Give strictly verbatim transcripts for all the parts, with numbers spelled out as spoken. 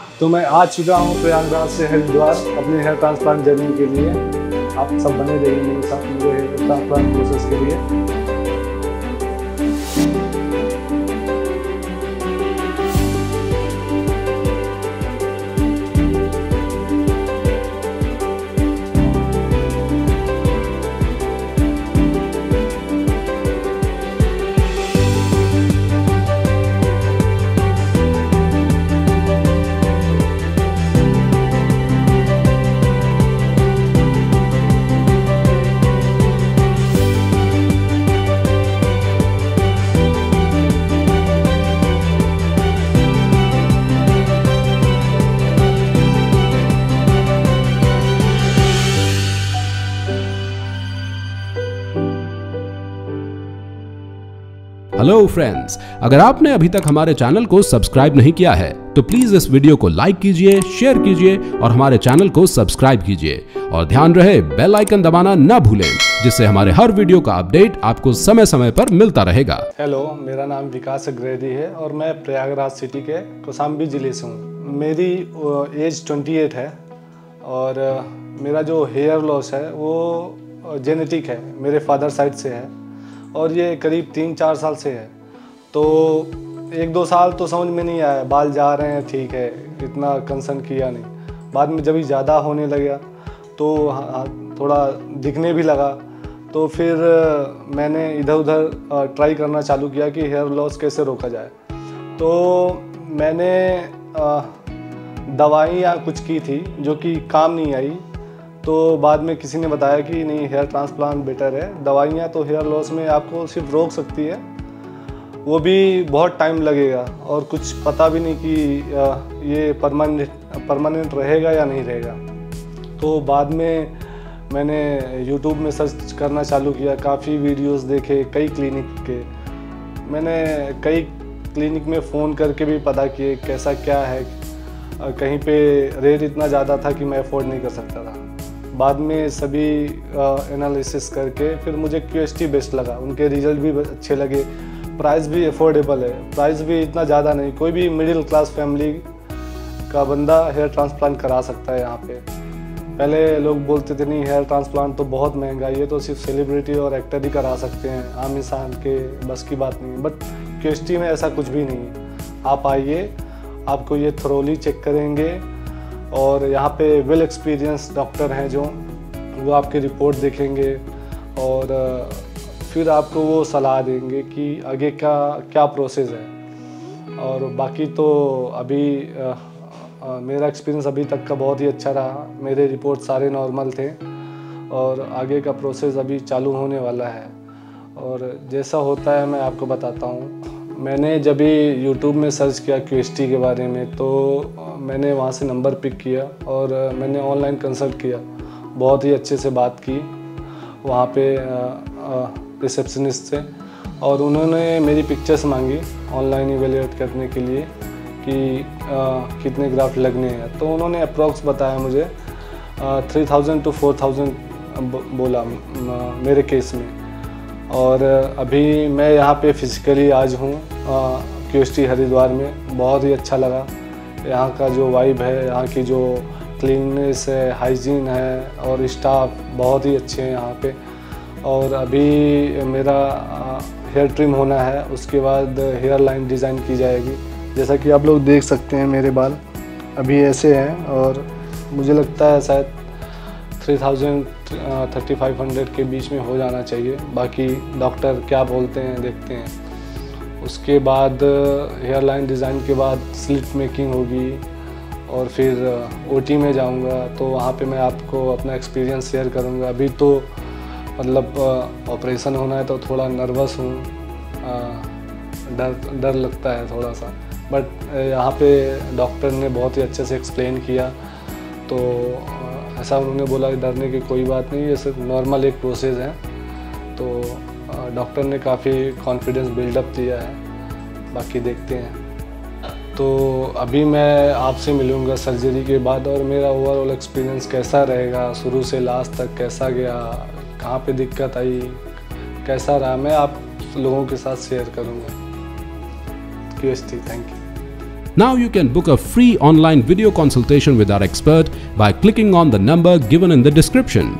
तो मैं आ चुका हूँ प्रयागराज से हरिद्वार अपने हेयर ट्रांसप्लांट जर्नी के लिए। आप सब बने रहिए मेरे साथ मेरे हेयर ट्रांसप्लांट प्रोसेस के लिए। हेलो फ्रेंड्स, अगर आपने अभी तक हमारे चैनल को सब्सक्राइब नहीं किया है तो प्लीज इस वीडियो को लाइक कीजिए, शेयर कीजिए और हमारे चैनल को सब्सक्राइब कीजिए। और ध्यान रहे बेल आइकन दबाना ना भूलें, जिससे हमारे हर वीडियो का अपडेट आपको समय समय पर मिलता रहेगा। हेलो, मेरा नाम विकास अग्रेदी है और मैं प्रयागराज सिटी के कौशाम्बी जिले से हूँ। मेरी एज अट्ठाईस है और मेरा जो हेयर लॉस है वो जेनेटिक है, मेरे फादर साइड से है और ये करीब तीन चार साल से है। तो एक दो साल तो समझ में नहीं आया, बाल जा रहे हैं ठीक है, इतना कंसर्न किया नहीं। बाद में जब ज़्यादा होने लगा तो थोड़ा दिखने भी लगा, तो फिर मैंने इधर उधर ट्राई करना चालू किया कि हेयर लॉस कैसे रोका जाए। तो मैंने दवाइयाँ कुछ की थी जो कि काम नहीं आई। तो बाद में किसी ने बताया कि नहीं, हेयर ट्रांसप्लांट बेटर है। दवाइयाँ तो हेयर लॉस में आपको सिर्फ रोक सकती है, वो भी बहुत टाइम लगेगा और कुछ पता भी नहीं कि ये परमानेंट परमानेंट रहेगा या नहीं रहेगा। तो बाद में मैंने यूट्यूब में सर्च करना चालू किया, काफ़ी वीडियोस देखे कई क्लिनिक के। मैंने कई क्लिनिक में फ़ोन करके भी पता किए कैसा क्या है। कहीं पे रेट इतना ज़्यादा था कि मैं अफोर्ड नहीं कर सकता था। बाद में सभी एनालिसिस करके फिर मुझे क्यूएसटी बेस्ट लगा, उनके रिजल्ट भी अच्छे लगे, प्राइस भी अफोर्डेबल है, प्राइस भी इतना ज़्यादा नहीं। कोई भी मिडिल क्लास फैमिली का बंदा हेयर ट्रांसप्लांट करा सकता है यहाँ पे। पहले लोग बोलते थे नहीं, हेयर ट्रांसप्लांट तो बहुत महंगा, ये तो सिर्फ सेलिब्रिटी और एक्टर ही करा सकते हैं, आम इंसान के बस की बात नहीं है। बट क्यूएसटी में ऐसा कुछ भी नहीं है। आप आइए, आपको ये थरोली चेक करेंगे और यहाँ पे वेल एक्सपीरियंस डॉक्टर हैं जो वो आपकी रिपोर्ट देखेंगे और फिर आपको वो सलाह देंगे कि आगे का क्या प्रोसेस है। और बाकी तो अभी आ, आ, मेरा एक्सपीरियंस अभी तक का बहुत ही अच्छा रहा। मेरे रिपोर्ट सारे नॉर्मल थे और आगे का प्रोसेस अभी चालू होने वाला है और जैसा होता है मैं आपको बताता हूँ। मैंने जब भी यूट्यूब में सर्च किया क्यूएसटी के बारे में तो मैंने वहाँ से नंबर पिक किया और मैंने ऑनलाइन कंसल्ट किया। बहुत ही अच्छे से बात की वहाँ पे रिसेप्शनिस्ट से और उन्होंने मेरी पिक्चर्स मांगी ऑनलाइन इवेल्युएट करने के लिए कि आ, कितने ग्राफ्ट लगने हैं। तो उन्होंने अप्रॉक्स बताया मुझे three thousand two four thousand बोला मेरे केस में। और अभी मैं यहाँ पे फिज़िकली आज हूँ क्यूएसटी हरिद्वार में। बहुत ही अच्छा लगा, यहाँ का जो वाइब है, यहाँ की जो क्लीननेस है, हाइजीन है और स्टाफ बहुत ही अच्छे हैं यहाँ पे। और अभी मेरा हेयर ट्रिम होना है, उसके बाद हेयर लाइन डिज़ाइन की जाएगी। जैसा कि आप लोग देख सकते हैं मेरे बाल अभी ऐसे हैं और मुझे लगता है शायद three thousand thirty five hundred के बीच में हो जाना चाहिए। बाकी डॉक्टर क्या बोलते हैं देखते हैं। उसके बाद हेयर लाइन डिज़ाइन के बाद स्लिट मेकिंग होगी और फिर ओटी में जाऊंगा, तो वहाँ पे मैं आपको अपना एक्सपीरियंस शेयर करूँगा। अभी तो मतलब ऑपरेशन होना है तो थोड़ा नर्वस हूँ, डर डर लगता है थोड़ा सा। बट यहाँ पे डॉक्टर ने बहुत ही अच्छे से एक्सप्लेन किया, तो ऐसा उन्होंने बोला कि डरने की कोई बात नहीं, ये सिर्फ नॉर्मल एक प्रोसेस है। तो डॉक्टर ने काफ़ी कॉन्फिडेंस बिल्डअप दिया है, बाकी देखते हैं। तो अभी मैं आपसे मिलूँगा सर्जरी के बाद और मेरा ओवरऑल एक्सपीरियंस कैसा रहेगा, शुरू से लास्ट तक कैसा गया, कहाँ पे दिक्कत आई, कैसा रहा, मैं आप लोगों के साथ शेयर करूँगा। QST, thank you. Now you can book a free online video consultation with our expert by clicking on the number given in the description.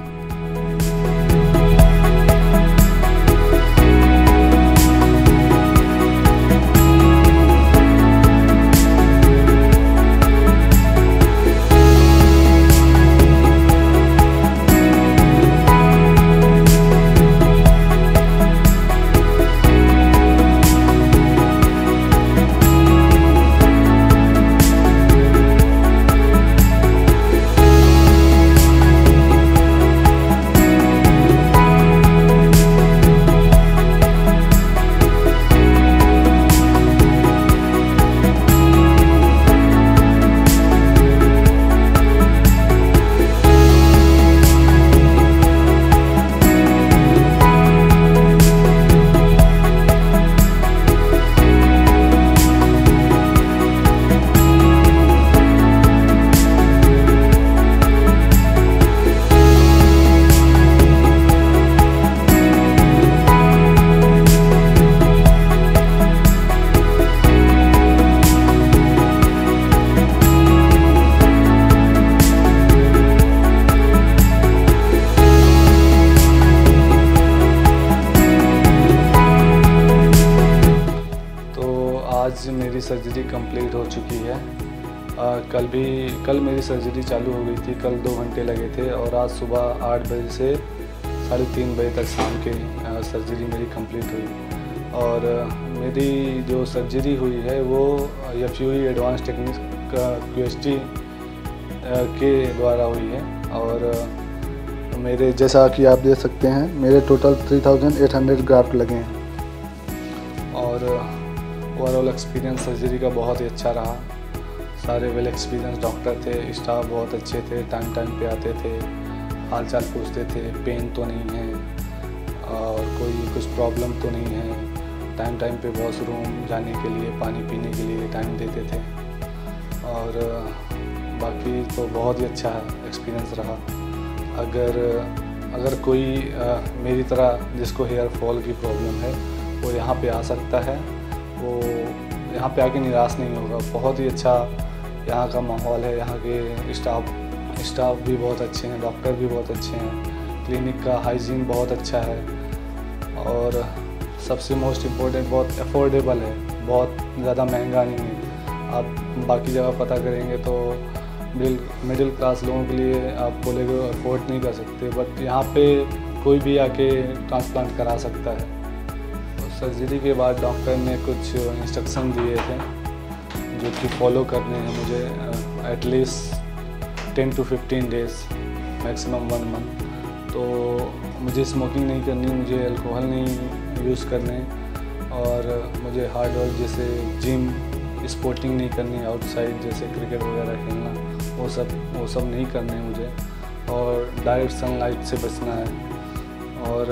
आज मेरी सर्जरी कंप्लीट हो चुकी है। आ, कल भी कल मेरी सर्जरी चालू हो गई थी, कल दो घंटे लगे थे और आज सुबह आठ बजे से साढ़े तीन बजे तक शाम के आ, सर्जरी मेरी कंप्लीट हुई। और आ, मेरी जो सर्जरी हुई है वो F U E advance technique Q S T के द्वारा हुई है। और आ, मेरे जैसा कि आप देख सकते हैं मेरे total three thousand eight hundred graft लगे हैं। और ओवरऑल एक्सपीरियंस सर्जरी का बहुत ही अच्छा रहा। सारे वेल एक्सपीरियंस डॉक्टर थे, स्टाफ बहुत अच्छे थे, टाइम टाइम पे आते थे, हाल चाल पूछते थे, पेन तो नहीं है और कोई कुछ प्रॉब्लम तो नहीं है। टाइम टाइम पे वॉशरूम जाने के लिए, पानी पीने के लिए टाइम देते थे। और बाकी तो बहुत ही अच्छा एक्सपीरियंस रहा। अगर अगर कोई आ, मेरी तरह जिसको हेयर फॉल की प्रॉब्लम है वो यहाँ पे आ सकता है, वो यहाँ पे आके निराश नहीं होगा। बहुत ही अच्छा यहाँ का माहौल है, यहाँ के स्टाफ स्टाफ भी बहुत अच्छे हैं, डॉक्टर भी बहुत अच्छे हैं, क्लिनिक का हाइजीन बहुत अच्छा है और सबसे मोस्ट इम्पोर्टेंट बहुत अफोर्डेबल है, बहुत ज़्यादा महंगा नहीं है। आप बाकी जगह पता करेंगे तो मिडिल मिडिल क्लास लोगों के लिए आप बोलेंगे अफोर्ड नहीं कर सकते, बट यहाँ पे कोई भी आके ट्रांसप्लांट करा सकता है। सर्जरी के बाद डॉक्टर ने कुछ इंस्ट्रक्शन दिए थे जो कि फॉलो करने हैं मुझे at least ten to fifteen days, maximum one month. तो मुझे स्मोकिंग नहीं करनी, मुझे अल्कोहल नहीं यूज़ करने और मुझे हार्ड वर्क जैसे जिम, स्पोर्टिंग नहीं करनी, आउटसाइड जैसे क्रिकेट वगैरह खेलना, वो सब वो सब नहीं करने मुझे। और डायरेक्ट सनलाइट से बचना है। और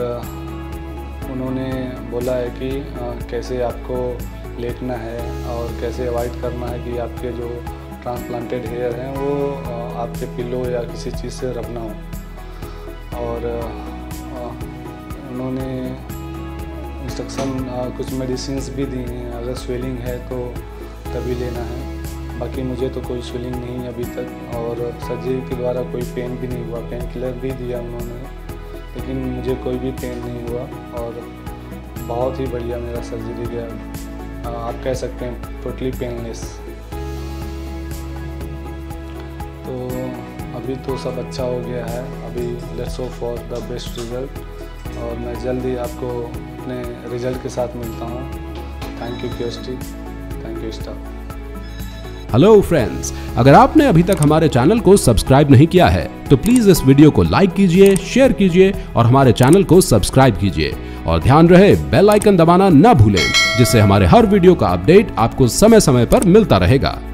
उन्होंने बोला है कि आ, कैसे आपको लेटना है और कैसे अवॉइड करना है कि आपके जो ट्रांसप्लांटेड हेयर हैं वो आ, आपके पिलो या किसी चीज़ से रब ना हो। और आ, उन्होंने इंस्ट्रक्शन कुछ मेडिसिन्स भी दी हैं, अगर स्वेलिंग है तो तभी लेना है। बाकी मुझे तो कोई स्वेलिंग नहीं है अभी तक और सर्जरी के द्वारा कोई पेन भी नहीं हुआ। पेन किलर भी दिया उन्होंने, लेकिन मुझे कोई भी पेन नहीं हुआ और बहुत ही बढ़िया मेरा सर्जरी गया। आप कह सकते हैं टोटली पेनलेस। तो अभी तो सब अच्छा हो गया है। अभी let's hope for the best result और मैं जल्द ही आपको अपने रिज़ल्ट के साथ मिलता हूँ। Thank you QST, thank you staff. Hello friends, अगर आपने अभी तक हमारे चैनल को सब्सक्राइब नहीं किया है तो प्लीज इस वीडियो को लाइक कीजिए, शेयर कीजिए और हमारे चैनल को सब्सक्राइब कीजिए। और ध्यान रहे बेल आइकन दबाना ना भूलें, जिससे हमारे हर वीडियो का अपडेट आपको समय समय पर मिलता रहेगा।